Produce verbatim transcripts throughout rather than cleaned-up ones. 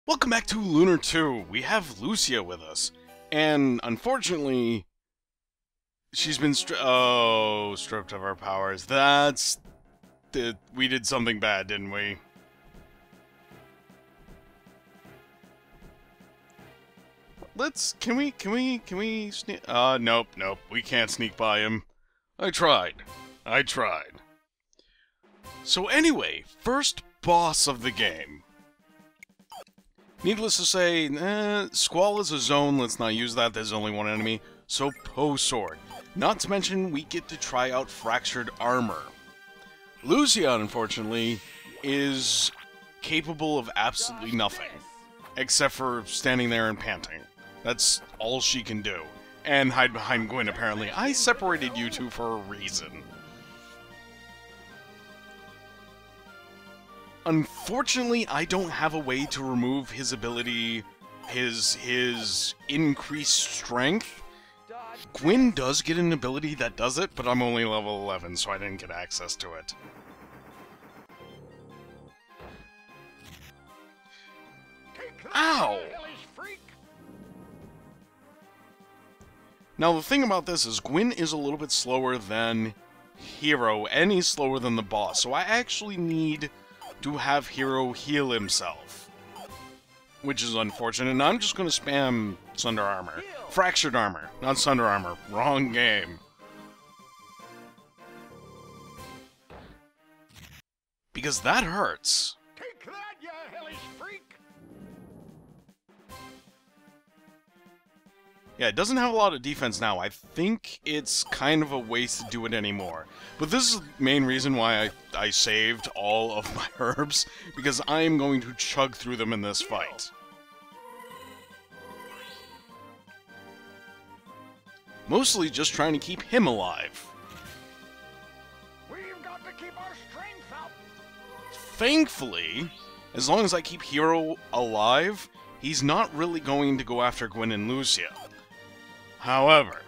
Welcome back to Lunar two. We have Lucia with us, and unfortunately, she's been stri- oh stripped of her powers. That's th we did something bad, didn't we? Let's can we can we can we sneak? Uh, nope, nope. We can't sneak by him. I tried. I tried. So anyway, first boss of the game. Needless to say, eh, Squall is a zone, let's not use that, there's only one enemy, so Poe Sword. Not to mention, we get to try out Fractured Armor. Lucia, unfortunately, is capable of absolutely nothing, except for standing there and panting. That's all she can do. And hide behind Gwyn, apparently. I separated you two for a reason. Unfortunately, I don't have a way to remove his ability, his his increased strength. Gwyn does get an ability that does it, but I'm only level eleven, so I didn't get access to it. Ow! Now, the thing about this is Gwyn is a little bit slower than Hero, and he's slower than the boss, so I actually need to have Hero heal himself, which is unfortunate, and I'm just going to spam Sunder Armor. Fractured Armor, not Sunder Armor. Wrong game. Because that hurts. Take that, you hellish freak! Yeah, it doesn't have a lot of defense now. I think it's kind of a waste to do it anymore. But this is the main reason why I, I saved all of my herbs, because I am going to chug through them in this fight. Mostly just trying to keep him alive. We've got to keep our strength up. Thankfully, as long as I keep Hero alive, he's not really going to go after Gwyn and Lucia. However,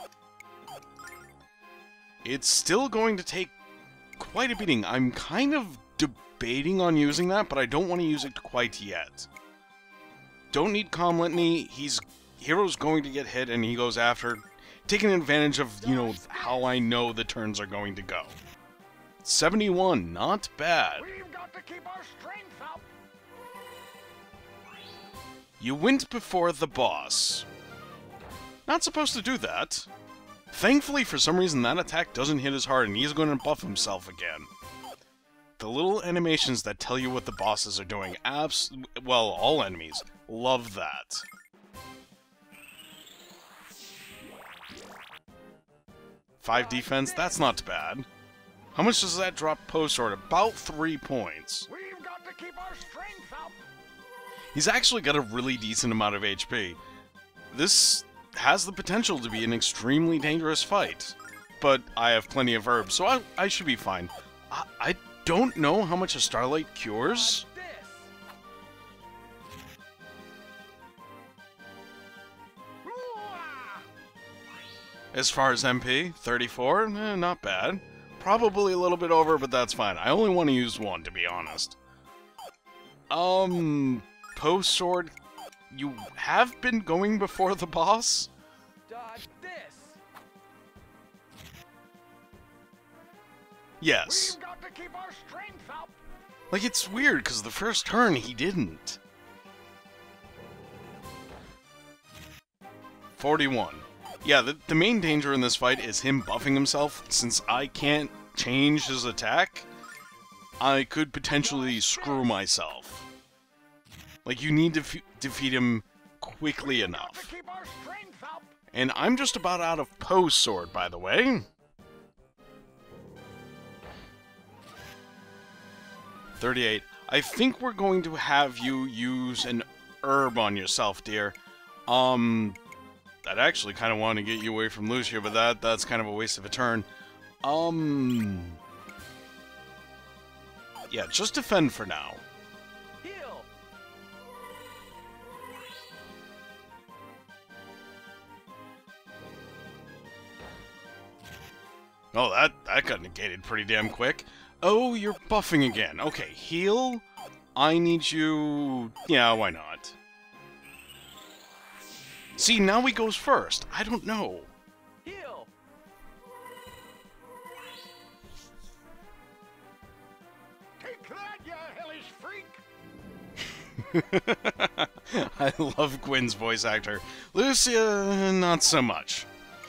it's still going to take quite a beating. I'm kind of debating on using that, but I don't want to use it quite yet. Don't need Calm Litany. He's Hero's going to get hit, and he goes after, taking advantage of, you know, how I know the turns are going to go. seventy-one, not bad. We've got to keep our strength up. You went before the boss. Not supposed to do that. Thankfully, for some reason, that attack doesn't hit as hard, and he's going to buff himself again. The little animations that tell you what the bosses are doing, abs- well, all enemies, love that. Five defense, that's not bad. How much does that drop Poe Sword? About three points. We've got to keep our strength up. He's actually got a really decent amount of H P. This has the potential to be an extremely dangerous fight, but I have plenty of herbs, so I, I should be fine. I, I don't know how much a Starlight cures. As far as M P, thirty-four, eh, not bad. Probably a little bit over, but that's fine. I only want to use one, to be honest. Um, Poe Sword, you have been going before the boss? Dodge this. Yes. We've got to keep our strength up. Like, it's weird, because the first turn he didn't. forty-one. Yeah, the, the main danger in this fight is him buffing himself. Since I can't change his attack, I could potentially screw myself. Like, you need to f defeat him quickly enough. And I'm just about out of Poe Sword, by the way. thirty-eight. I think we're going to have you use an herb on yourself, dear. Um... I'd actually kind of want to get you away from Lucia, but that that's kind of a waste of a turn. Um... Yeah, just defend for now. Heal. Oh, that, that got negated pretty damn quick. Oh, you're buffing again. Okay, heal, I need you... Yeah, why not? See, now he goes first. I don't know. Heal. Take that, you hellish freak! I love Gwen's voice actor. Lucia, not so much.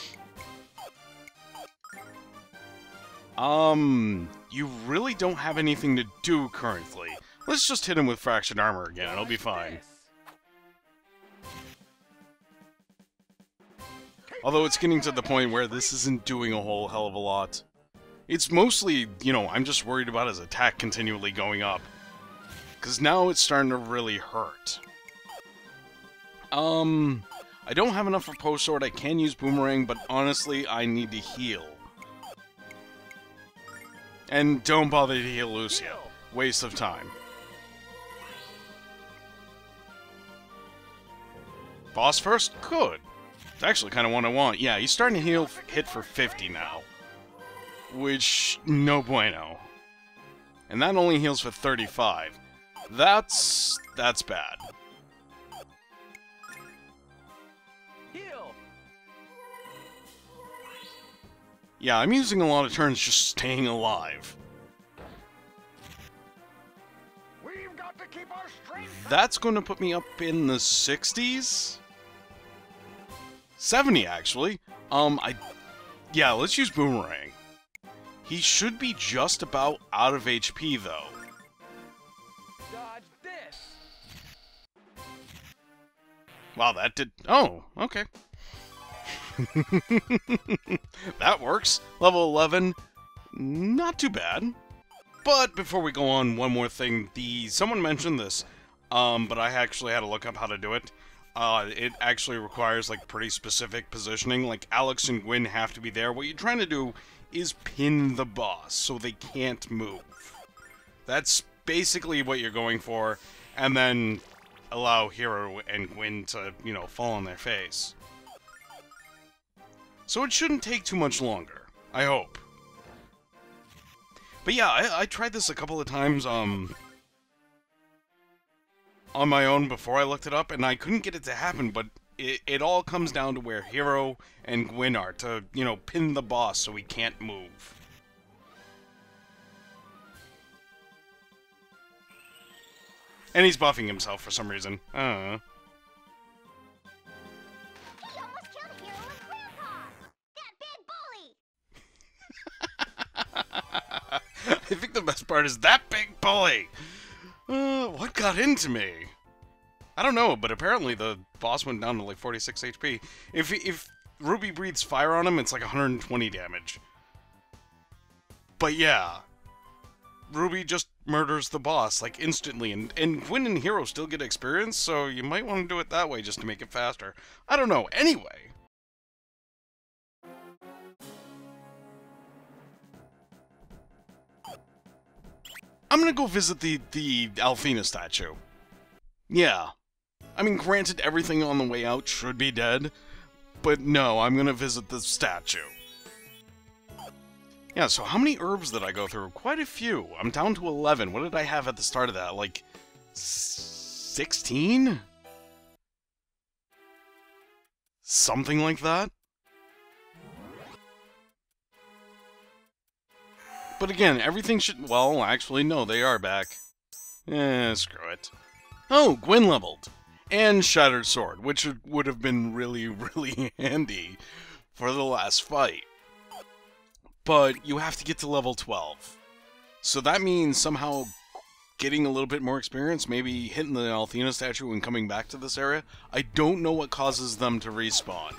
Um, you really don't have anything to do currently. Let's just hit him with fractured armor again, it'll be fine. Although it's getting to the point where this isn't doing a whole hell of a lot. It's mostly, you know, I'm just worried about his attack continually going up. Because now it's starting to really hurt. Um, I don't have enough for Post Sword. I can use Boomerang, but honestly, I need to heal. And don't bother to heal Lucia. Waste of time. Boss first? Good. It's actually kind of what I want. Yeah, he's starting to heal hit for fifty now. Which, no bueno. And that only heals for thirty-five. That's... that's bad. Heal. Yeah, I'm using a lot of turns just staying alive. We've got to keep our strength. That's going to put me up in the sixties? seventy, actually. Um, I... Yeah, let's use Boomerang. He should be just about out of H P, though. Dodge this. Wow, that did... Oh, okay. That works. Level eleven. Not too bad. But before we go on, one more thing. The someone mentioned this, um, but I actually had to look up how to do it. Uh, it actually requires, like, pretty specific positioning. Like, Alex and Gwen have to be there. What you're trying to do is pin the boss so they can't move. That's basically what you're going for. And then allow Hero and Gwen to, you know, fall on their face. So it shouldn't take too much longer. I hope. But yeah, I, I tried this a couple of times, um... on my own before I looked it up, and I couldn't get it to happen, but it, it all comes down to where Hero and Gwen are to, you know, pin the boss so he can't move. And he's buffing himself for some reason. I don't know. He almost killed Hero and Grandpa! That big bully! I think the best part is that big bully! Uh, what got into me? I don't know, but apparently the boss went down to like forty-six H P. If if Ruby breathes fire on him, it's like one hundred twenty damage. But yeah, Ruby just murders the boss like instantly, and and Gwen and Hero still get experience, so you might want to do it that way just to make it faster. I don't know. Anyway. I'm gonna go visit the, the Althena statue. Yeah. I mean, granted, everything on the way out should be dead, but no, I'm gonna visit the statue. Yeah, so how many herbs did I go through? Quite a few. I'm down to eleven. What did I have at the start of that? Like, sixteen? Something like that? But again, everything should... Well, actually, no, they are back. Eh, screw it. Oh, Gwen leveled. And Shattered Sword, which would have been really, really handy for the last fight. But you have to get to level twelve. So that means somehow getting a little bit more experience, maybe hitting the Althena statue and coming back to this area. I don't know what causes them to respawn.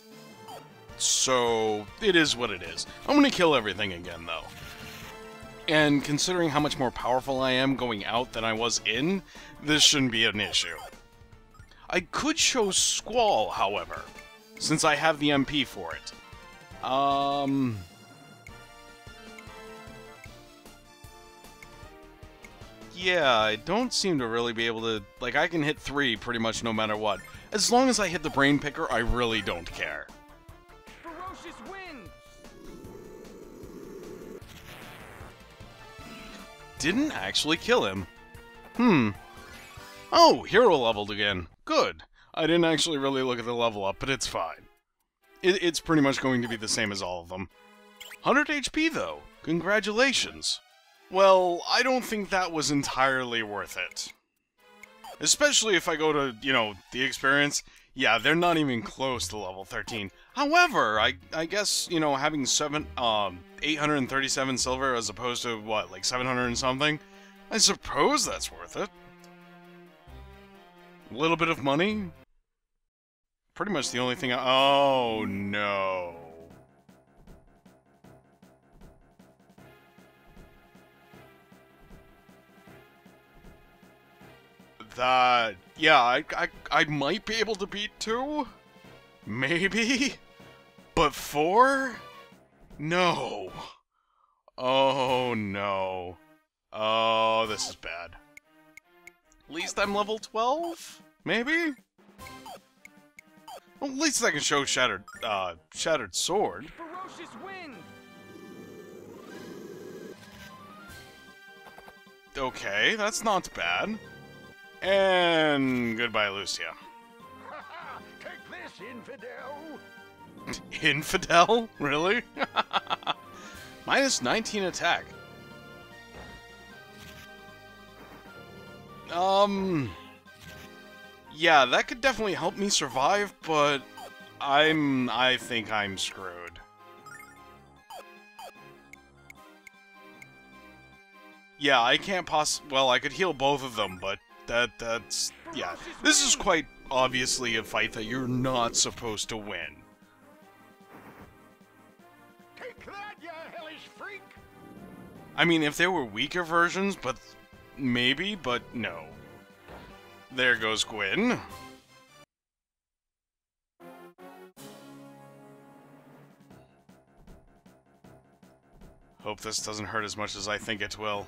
So, it is what it is. I'm going to kill everything again, though. And considering how much more powerful I am going out than I was in, this shouldn't be an issue. I could show Squall, however, since I have the M P for it. Um... Yeah, I don't seem to really be able to... Like, I can hit three pretty much no matter what. As long as I hit the Brain Picker, I really don't care. Ferocious wind. Didn't actually kill him. Hmm. Oh, hero leveled again. Good. I didn't actually really look at the level up, but it's fine. It, it's pretty much going to be the same as all of them. one hundred H P, though. Congratulations. Well, I don't think that was entirely worth it. Especially if I go to, you know, the experience. Yeah, they're not even close to level thirteen. However, I I guess, you know, having seven, um, eight hundred thirty-seven silver as opposed to, what, like seven hundred and something? I suppose that's worth it. A little bit of money? Pretty much the only thing I... Oh, no. That... Yeah, I, I, I might be able to beat two? Maybe? But four? No. Oh, no. Oh, this is bad. At least I'm level twelve? Maybe? Well, at least I can show Shattered, uh, Shattered Sword. Ferocious wind! Okay, that's not bad. And goodbye, Lucia. Take this, infidel! Infidel? Really? Minus nineteen attack. Um... Yeah, that could definitely help me survive, but I'm... I think I'm screwed. Yeah, I can't poss- well, I could heal both of them, but that, that's... yeah. This is quite obviously a fight that you're not supposed to win. Take that, you hellish freak! I mean, if there were weaker versions, but... maybe, but no. There goes Gwyn. Hope this doesn't hurt as much as I think it will.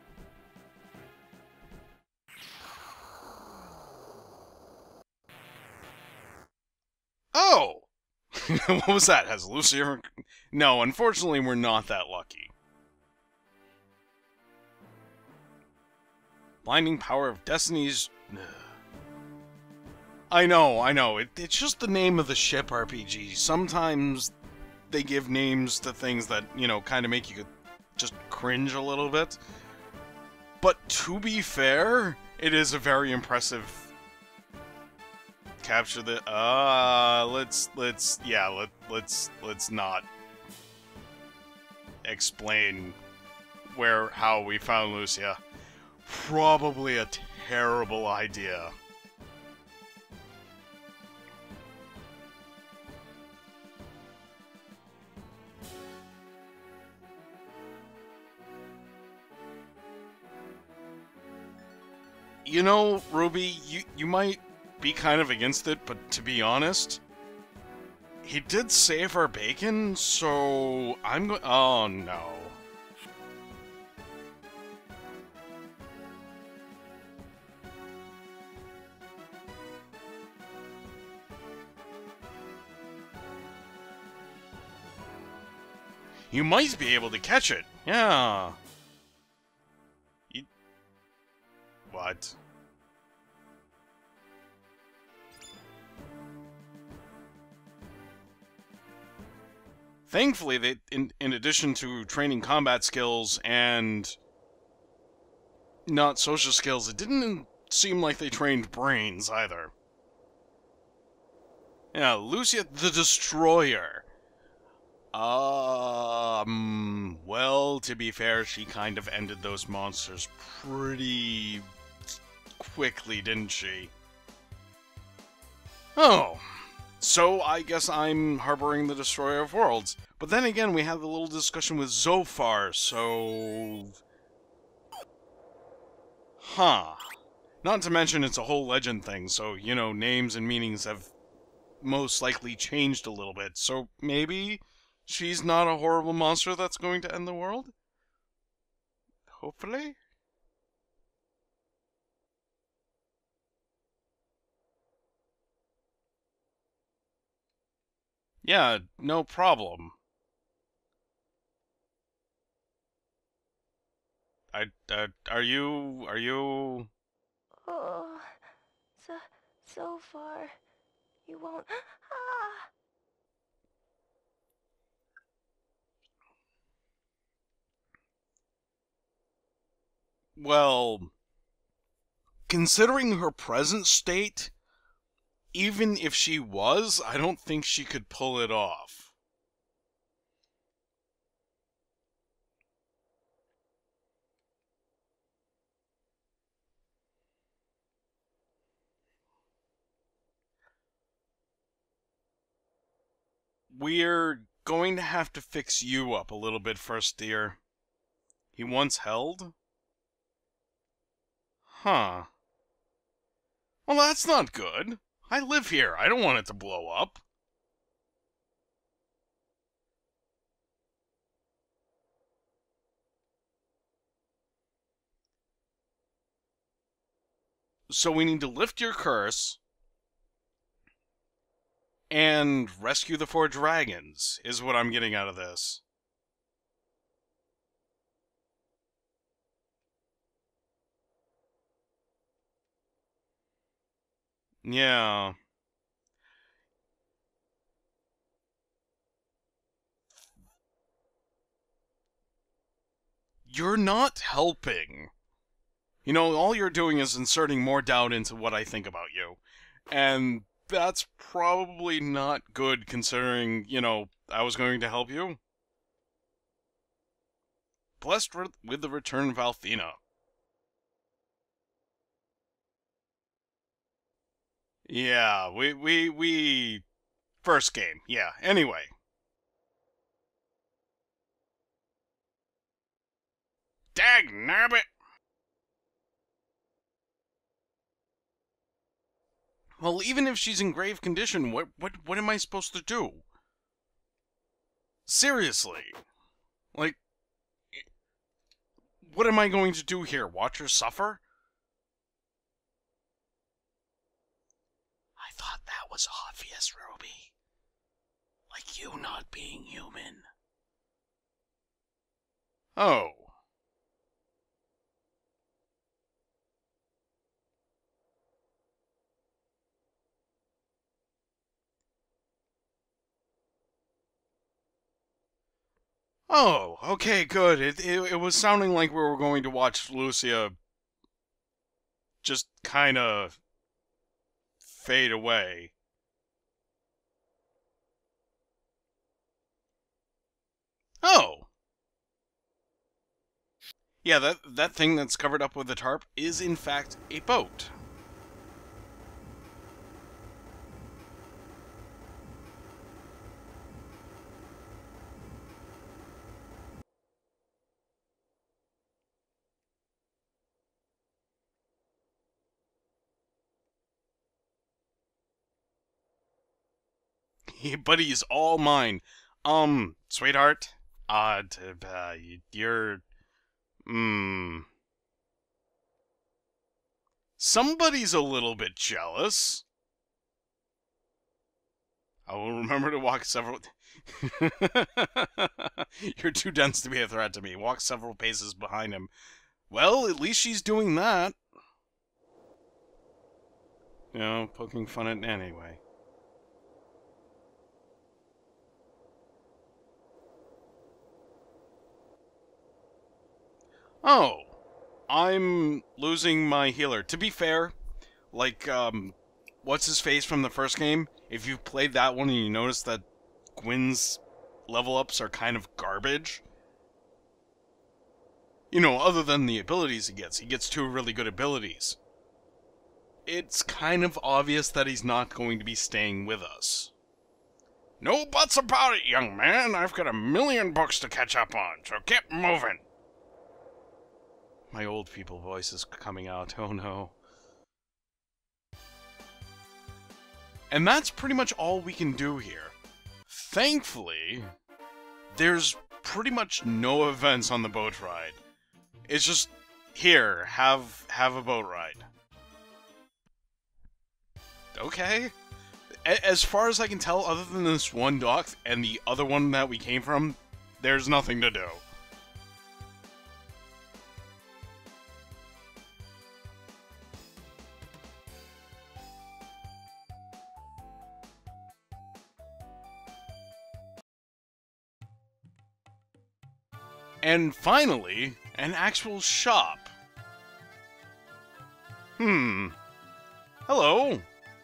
Oh! What was that? Has Lucia... No, unfortunately we're not that lucky. Blinding Power of Destiny's... I know, I know. It, it's just the name of the ship R P G. Sometimes they give names to things that, you know, kind of make you just cringe a little bit. But to be fair, it is a very impressive... Capture the... Uh, let's, let's, yeah, let, let's, let's not explain where, how we found Lucia. Probably a terrible idea. You know, Ruby, you, you might be kind of against it, but to be honest, he did save our bacon, so I'm going... Oh, no. You might be able to catch it. Yeah. You... What? Thankfully, they, in, in addition to training combat skills and not social skills, it didn't seem like they trained brains either. Yeah, Lucia the Destroyer. Um, well, to be fair, she kind of ended those monsters pretty quickly, didn't she? Oh, so I guess I'm harboring the Destroyer of Worlds. But then again, we had the little discussion with Zophar, so... Huh. Not to mention it's a whole legend thing, so, you know, names and meanings have most likely changed a little bit. So maybe she's not a horrible monster that's going to end the world? Hopefully? Yeah, no problem. I, uh, are you, are you... Oh, so, so far. You won't. Ah! Well, considering her present state, even if she was, I don't think she could pull it off. We're going to have to fix you up a little bit first, dear. He once held? Huh. Well, that's not good. I live here. I don't want it to blow up. So we need to lift your curse and rescue the four dragons, is what I'm getting out of this. Yeah. You're not helping. You know, all you're doing is inserting more doubt into what I think about you. And that's probably not good considering, you know, I was going to help you. Blessed with the return of Althena. Yeah, we, we, we... First game, yeah. Anyway. Dag nabbit! Well, even if she's in grave condition, what, what, what am I supposed to do? Seriously. Like, what am I going to do here? Watch her suffer? I thought that was obvious, Ruby. Like you not being human. Oh. Oh, okay, good. It, it, it was sounding like we were going to watch Lucia just kind of fade away. Oh. Yeah, that, that thing that's covered up with a tarp is in fact a boat. But he's all mine. Um, sweetheart, uh, t- uh you're, hmm. Somebody's a little bit jealous. I will remember to walk several... You're too dense to be a threat to me. Walk several paces behind him. Well, at least she's doing that. You know, poking fun at anyway. Oh, I'm losing my healer. To be fair, like, um, what's his face from the first game? If you've played that one and you notice that Gwyn's level ups are kind of garbage, you know, other than the abilities he gets, he gets two really good abilities. It's kind of obvious that he's not going to be staying with us. No buts about it, young man. I've got a million books to catch up on, so get moving. My old people voice is coming out, oh no. And that's pretty much all we can do here. Thankfully, there's pretty much no events on the boat ride. It's just, here, have have a boat ride. Okay. A as far as I can tell, other than this one dock and the other one that we came from, there's nothing to do. And finally, an actual shop. Hmm. Hello.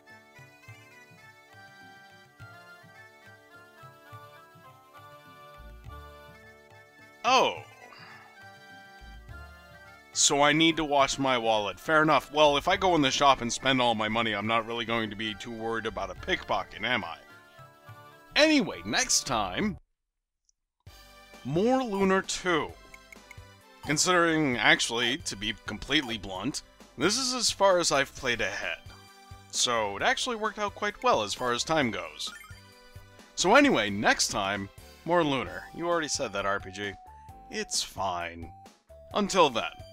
Oh. So I need to watch my wallet. Fair enough. Well, if I go in the shop and spend all my money, I'm not really going to be too worried about a pickpocket, am I? Anyway, next time, more Lunar two. Considering, actually, to be completely blunt, this is as far as I've played ahead. So it actually worked out quite well as far as time goes. So anyway, next time, more Lunar. You already said that, R P G. It's fine. Until then.